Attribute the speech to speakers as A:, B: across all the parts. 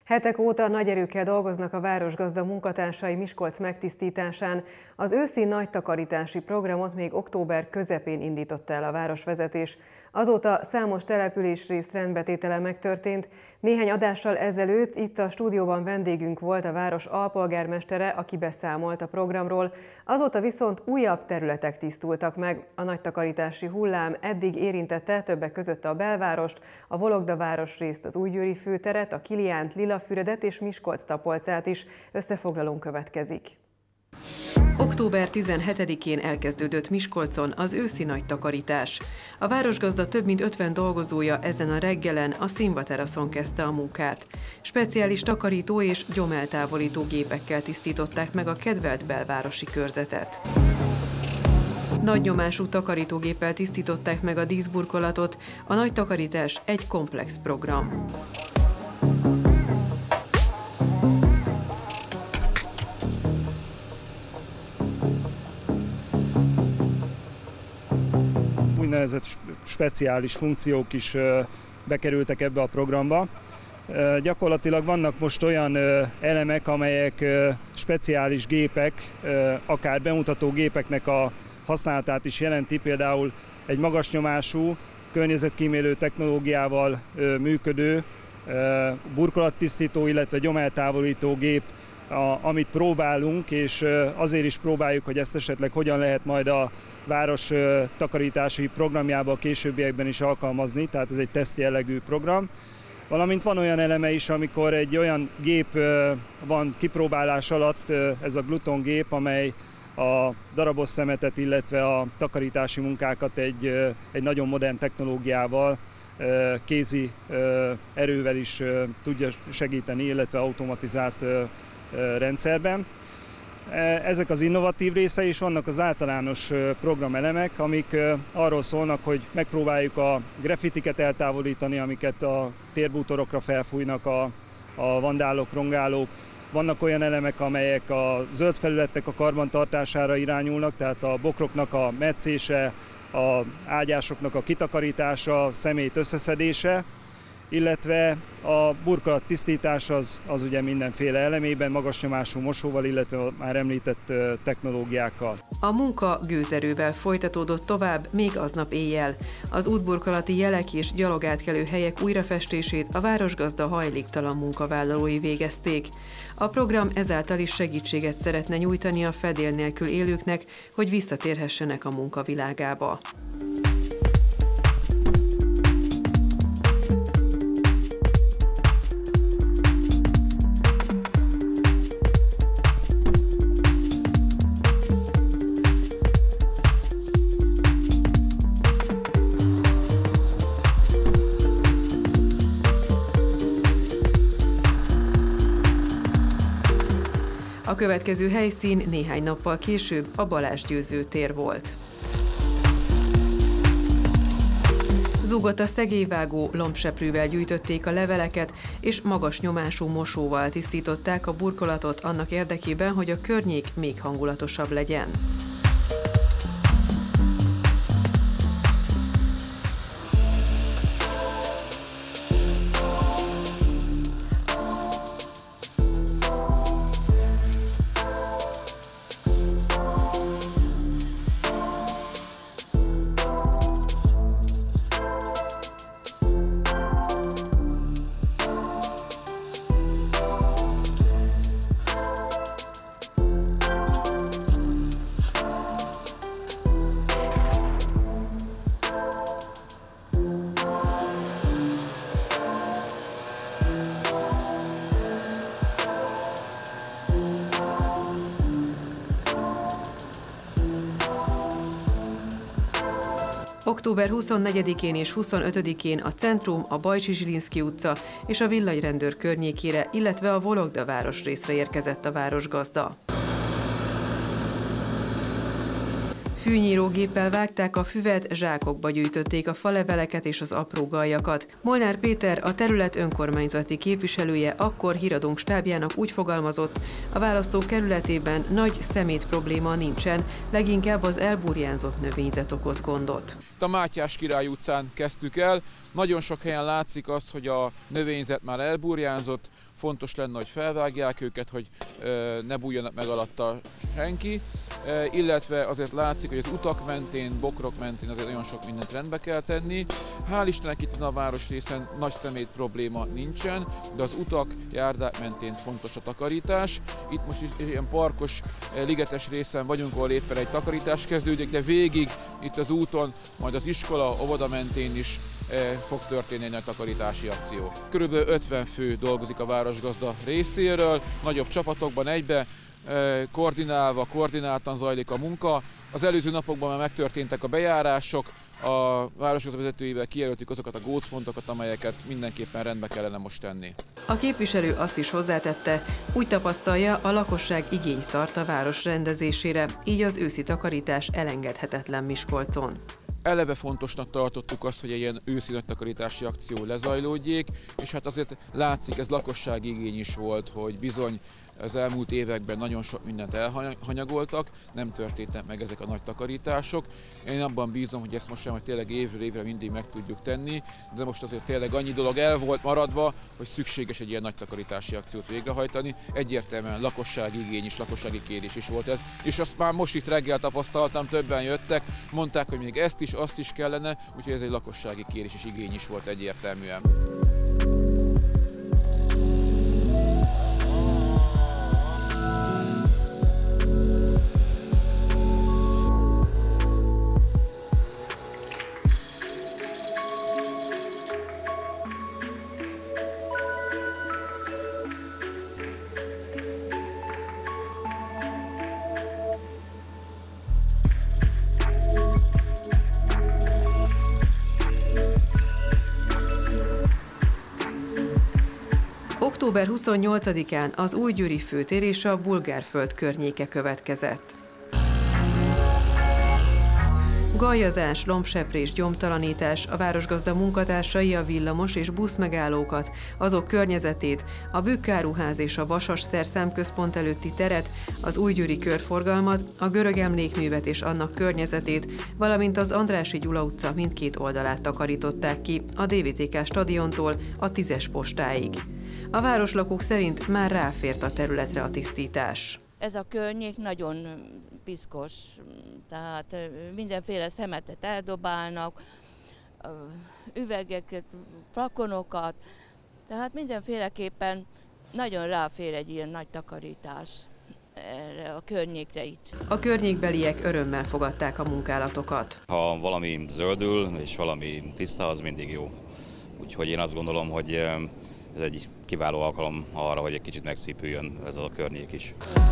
A: Hetek óta nagy erőkkel dolgoznak a városgazda munkatársai Miskolc megtisztításán. Az őszi nagy takarítási programot még október közepén indította el a városvezetés. Azóta számos településrész rendbetétele megtörtént. Néhány adással ezelőtt itt a stúdióban vendégünk volt a város alpolgármestere, aki beszámolt a programról. Azóta viszont újabb területek tisztultak meg. A nagy takarítási hullám eddig érintette többek között a belvárost, a Vologda városrészt, az Újgyőri főteret, a Kiliánt, Lilafüredet és Miskolc-Tapolcát is. Összefoglalón következik. Október 17-én elkezdődött Miskolcon az őszi nagy takarítás. A városgazda több mint 50 dolgozója ezen a reggelen a színvateraszon kezdte a munkát. Speciális takarító és gyomeltávolító gépekkel tisztították meg a kedvelt belvárosi körzetet. Nagy nyomású takarítógéppel tisztították meg a díszburkolatot. A nagy takarítás egy komplex program.
B: Úgynevezett speciális funkciók is bekerültek ebbe a programba. Gyakorlatilag vannak most olyan elemek, amelyek speciális gépek, akár bemutató gépeknek a használatát is jelenti, például egy magas nyomású, környezetkímélő technológiával működő burkolattisztító, illetve gyomeltávolító gép, amit próbálunk, és azért is próbáljuk, hogy ezt esetleg hogyan lehet majd a város takarítási programjába a későbbiekben is alkalmazni, tehát ez egy teszt jellegű program. Valamint van olyan eleme is, amikor egy olyan gép van kipróbálás alatt, ez a Gluton gép, amely a darabos szemetet, illetve a takarítási munkákat egy nagyon modern technológiával, kézi erővel is tudja segíteni, illetve automatizált rendszerben. Ezek az innovatív részei is, vannak az általános programelemek, amik arról szólnak, hogy megpróbáljuk a graffitiket eltávolítani, amiket a térbútorokra felfújnak a vandálok, rongálók. Vannak olyan elemek, amelyek a zöld felületek a karbantartására irányulnak, tehát a bokroknak a metszése, az ágyásoknak a kitakarítása, szemét összeszedése, illetve a burkolat tisztítás az ugye mindenféle elemében, magas nyomású mosóval, illetve a már említett technológiákkal.
A: A munka gőzerővel folytatódott tovább még aznap éjjel. Az útburkolati jelek és gyalogátkelő helyek újrafestését a városgazda hajléktalan munkavállalói végezték. A program ezáltal is segítséget szeretne nyújtani a fedél nélkül élőknek, hogy visszatérhessenek a munkavilágába. A következő helyszín néhány nappal később a Balázs Győző tér volt. Zúgott a szegélyvágó, lombseprűvel gyűjtötték a leveleket, és magas nyomású mosóval tisztították a burkolatot annak érdekében, hogy a környék még hangulatosabb legyen. Október 24-én és 25-én a centrum, a Bajcsy-Zsilinszky utca és a villanyrendőr környékére, illetve a Vologda városrészre érkezett a városgazda. Fűnyírógéppel vágták a füvet, zsákokba gyűjtötték a faleveleket és az apró galjakat. Molnár Péter, a terület önkormányzati képviselője akkor híradónk stábjának úgy fogalmazott, a választókerületében nagy szemét probléma nincsen, leginkább az elburjánzott növényzet okoz gondot.
C: A Mátyás Király utcán kezdtük el, nagyon sok helyen látszik azt, hogy a növényzet már elburjánzott, fontos lenne, hogy felvágják őket, hogy ne bújjanak meg alatta senki, illetve azért látszik, hogy az utak mentén, bokrok mentén azért nagyon sok mindent rendbe kell tenni. Hál' Istennek itt a városrészen nagy szemét probléma nincsen, de az utak, járdák mentén fontos a takarítás. Itt most is ilyen parkos, ligetes részen vagyunk, ahol éppen egy takarítás kezdődik, de végig itt az úton, majd az iskola, óvoda mentén is fog történni egy takarítási akció. Körülbelül 50 fő dolgozik a városgazda részéről, nagyobb csapatokban egybe, koordináltan zajlik a munka. Az előző napokban már megtörténtek a bejárások, a városgazda vezetőivel kijelöltük azokat a gócpontokat, amelyeket mindenképpen rendbe kellene most tenni.
A: A képviselő azt is hozzátette, úgy tapasztalja, a lakosság igényt tart a város rendezésére, így az őszi takarítás elengedhetetlen Miskolcon.
C: Eleve fontosnak tartottuk azt, hogy egy ilyen őszi nagytakarítási akció lezajlódjék, és hát azért látszik, ez lakossági igény is volt, hogy bizony az elmúlt években nagyon sok mindent elhanyagoltak, nem történtek meg ezek a nagy takarítások. Én abban bízom, hogy ezt most tényleg évről évre mindig meg tudjuk tenni, de most azért tényleg annyi dolog el volt maradva, hogy szükséges egy ilyen nagy takarítási akciót végrehajtani. Egyértelműen lakossági igény is, lakossági kérés is volt ez. És azt már most itt reggel tapasztaltam, többen jöttek, mondták, hogy még ezt is, azt is kellene, úgyhogy ez egy lakossági kérés és igény is volt egyértelműen.
A: Október 28-án az Újgyőri főtér és a Bulgárföld környéke következett. Gajazás, lombseprés, gyomtalanítás, a városgazda munkatársai a villamos és buszmegállókat, azok környezetét, a Bükkáruház és a Vasas szerszámközpont előtti teret, az Újgyőri körforgalmat, a görög emlékművet és annak környezetét, valamint az Andrássy Gyula utca mindkét oldalát takarították ki, a DVTK stadiontól a 10-es postáig. A városlakók szerint már ráfért a területre a tisztítás.
D: Ez a környék nagyon piszkos, tehát mindenféle szemetet eldobálnak, üvegeket, flakonokat, tehát mindenféleképpen nagyon ráfér egy ilyen nagy takarítás erre a környékre itt.
A: A környékbeliek örömmel fogadták a munkálatokat.
E: Ha valami zöldül és valami tiszta, az mindig jó. Úgyhogy én azt gondolom, hogy ez egy kiváló alkalom arra, hogy egy kicsit megszépüljön ez a környék is.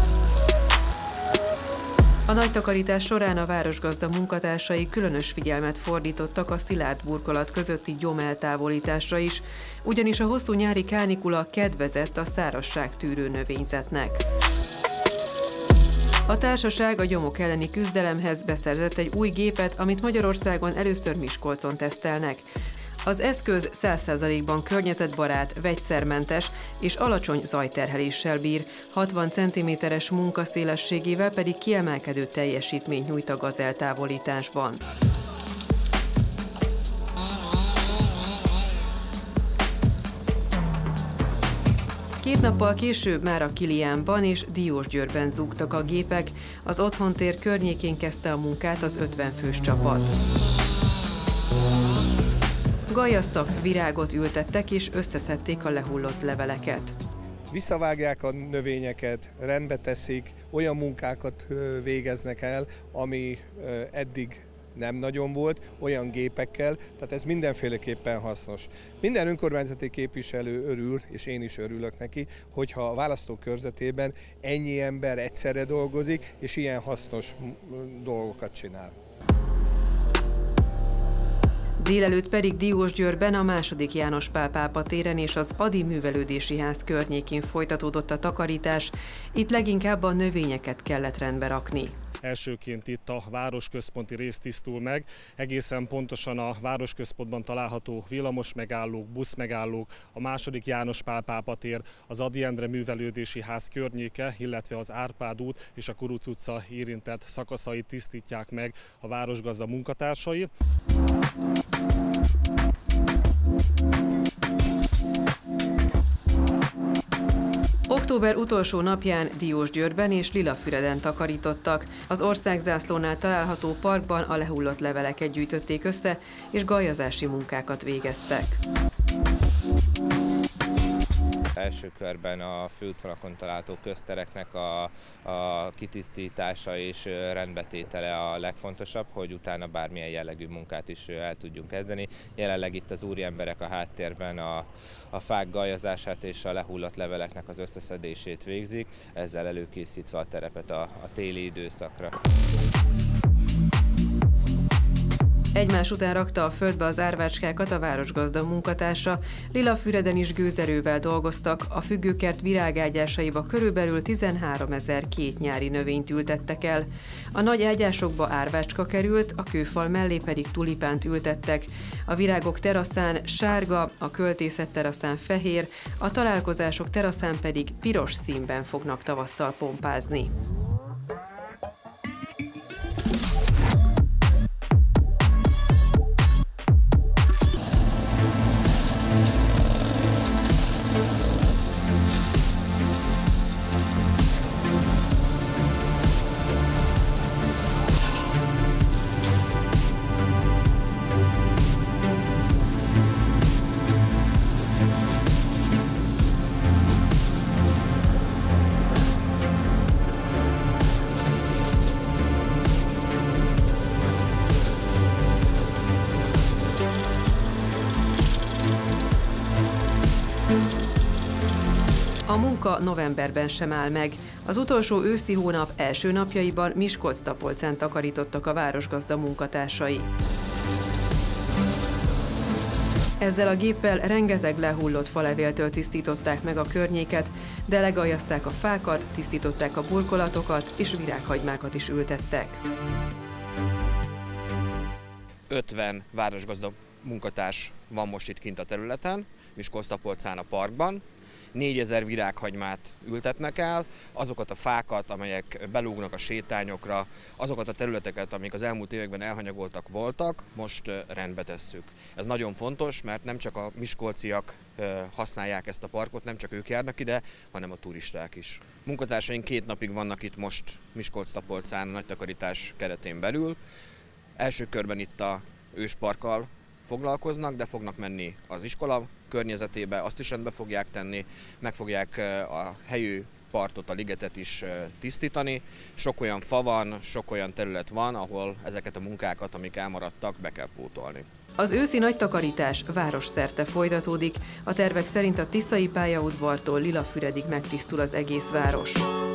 A: A nagy takarítás során a városgazda munkatársai különös figyelmet fordítottak a szilárd burkolat közötti gyom eltávolításra is, ugyanis a hosszú nyári kánikula kedvezett a szárazságtűrő növényzetnek. A társaság a gyomok elleni küzdelemhez beszerzett egy új gépet, amit Magyarországon először Miskolcon tesztelnek. Az eszköz 100%-ban környezetbarát, vegyszermentes és alacsony zajterheléssel bír, 60 cm-es munkaszélességével pedig kiemelkedő teljesítményt nyújt a gazeltávolításban. Két nappal később már a Kiliánban és Diósgyőrben zúgtak a gépek, az otthontér környékén kezdte a munkát az 50 fős csapat. Gajaztak, virágot ültettek és összeszedték a lehullott leveleket.
F: Visszavágják a növényeket, rendbe teszik, olyan munkákat végeznek el, ami eddig nem nagyon volt, olyan gépekkel, tehát ez mindenféleképpen hasznos. Minden önkormányzati képviselő örül, és én is örülök neki, hogyha a választókörzetében ennyi ember egyszerre dolgozik, és ilyen hasznos dolgokat csinál.
A: Délelőtt pedig Diósgyőrben a II. János Pál pápa téren és az Ady művelődési ház környékén folytatódott a takarítás, itt leginkább a növényeket kellett rendbe rakni.
B: Elsőként itt a városközponti rész tisztul meg, egészen pontosan a városközpontban található villamos megállók, buszmegállók, a II. János Pál pápa tér, az Ady Endre művelődési ház környéke, illetve az Árpád út és a Kuruc utca érintett szakaszait tisztítják meg a városgazda munkatársai.
A: Október utolsó napján Diósgyőrben és Lilafüreden takarítottak. Az országzászlónál található parkban a lehullott leveleket gyűjtötték össze, és galjazási munkákat végeztek.
G: Első körben a főútvonalakon található köztereknek a kitisztítása és rendbetétele a legfontosabb, hogy utána bármilyen jellegű munkát is el tudjunk kezdeni. Jelenleg itt az úriemberek a háttérben a fák galjazását és a lehullott leveleknek az összeszedését végzik, ezzel előkészítve a terepet a téli időszakra.
A: Egymás után rakta a földbe az árvácskákat a városgazda munkatársa, Lilafüreden is gőzerővel dolgoztak, a függőkert virágágyásaiba körülbelül 13 000 kétnyári növényt ültettek el. A nagy ágyásokba árvácska került, a kőfal mellé pedig tulipánt ültettek. A virágok teraszán sárga, a költészet teraszán fehér, a találkozások teraszán pedig piros színben fognak tavasszal pompázni. A munka novemberben sem áll meg. Az utolsó őszi hónap első napjaiban Miskolc-Tapolcán takarítottak a városgazda munkatársai. Ezzel a géppel rengeteg lehullott falevéltől tisztították meg a környéket, de legajazták a fákat, tisztították a burkolatokat és virághagymákat is ültettek.
H: 50 városgazda munkatárs van most itt kint a területen, Miskolc-Tapolcán a parkban. 4000 virághagymát ültetnek el, azokat a fákat, amelyek belógnak a sétányokra, azokat a területeket, amik az elmúlt években elhanyagoltak voltak, most rendbe tesszük. Ez nagyon fontos, mert nem csak a miskolciak használják ezt a parkot, nem csak ők járnak ide, hanem a turisták is. Munkatársaink 2 napig vannak itt most Miskolc-Tapolcán a nagy takarítás keretén belül. Első körben itt a ősparkkal foglalkoznak, de fognak menni az iskola környezetébe, azt is rendbe fogják tenni, meg fogják a helyű partot, a ligetet is tisztítani. Sok olyan fa van, sok olyan terület van, ahol ezeket a munkákat, amik elmaradtak, be kell pótolni.
A: Az őszi nagy takarítás városszerte folytatódik. A tervek szerint a Tiszai pályaudvartól Lilafüredig megtisztul az egész város.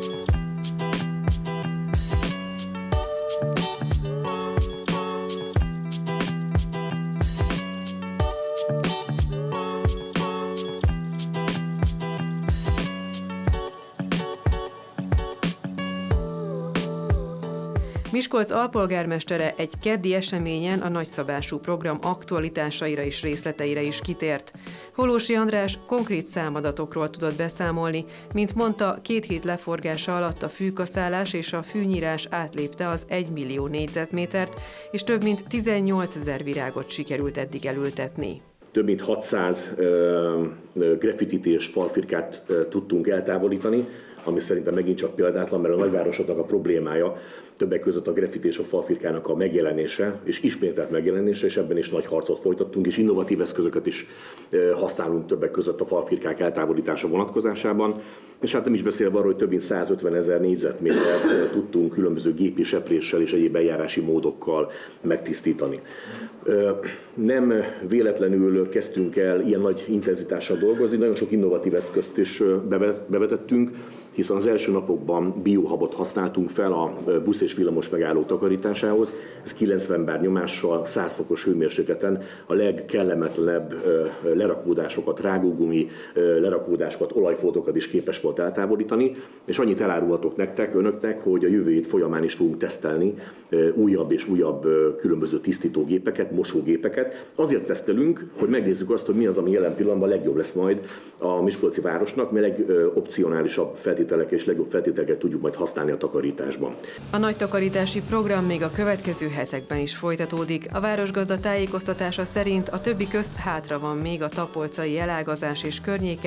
A: Miskolc alpolgármestere egy keddi eseményen a nagyszabású program aktualitásaira és részleteire is kitért. Holósi András konkrét számadatokról tudott beszámolni, mint mondta, 2 hét leforgása alatt a fűkaszálás és a fűnyírás átlépte az 1 millió négyzetmétert, és több mint 18 000 virágot sikerült eddig elültetni.
I: Több mint 600 graffitit és falfirkát tudtunk eltávolítani, ami szerintem megint csak példátlan, mert a nagyvárosoknak a problémája többek között a graffiti és a falfirkának a megjelenése, és ismételt megjelenése, és ebben is nagy harcot folytattunk, és innovatív eszközöket is használunk többek között a falfirkák eltávolítása vonatkozásában. És hát nem is beszélve arról, hogy több mint 150 000 négyzetmétert tudtunk különböző gépi sepréssel és egyéb eljárási módokkal megtisztítani. Nem véletlenül kezdtünk el ilyen nagy intenzitással dolgozni, nagyon sok innovatív eszközt is bevetettünk, hiszen az első napokban biohabot használtunk fel a busz és villamos megálló takarításához. Ez 90 bar nyomással, 100 fokos hőmérsékleten a legkellemetlenebb lerakódásokat, rágógumi lerakódásokat, olajfoltokat is képes volt eltávolítani, és annyit elárulhatok nektek, önöknek, hogy a jövő hét folyamán is fogunk tesztelni újabb és újabb különböző tisztítógépeket, mosógépeket. Azért tesztelünk, hogy megnézzük azt, hogy mi az, ami jelen pillanatban legjobb lesz majd a miskolci városnak, mert legopcionálisabb feltételek és legjobb feltételeket tudjuk majd használni a takarításban.
A: A nagy takarítási program még a következő hetekben is folytatódik. A városgazda tájékoztatása szerint a többi közt hátra van még a tapolcai elágazás és környéke,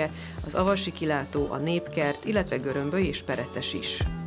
A: az Avasi kilátó, a Népkert, illetve Görömböly és Pereces is.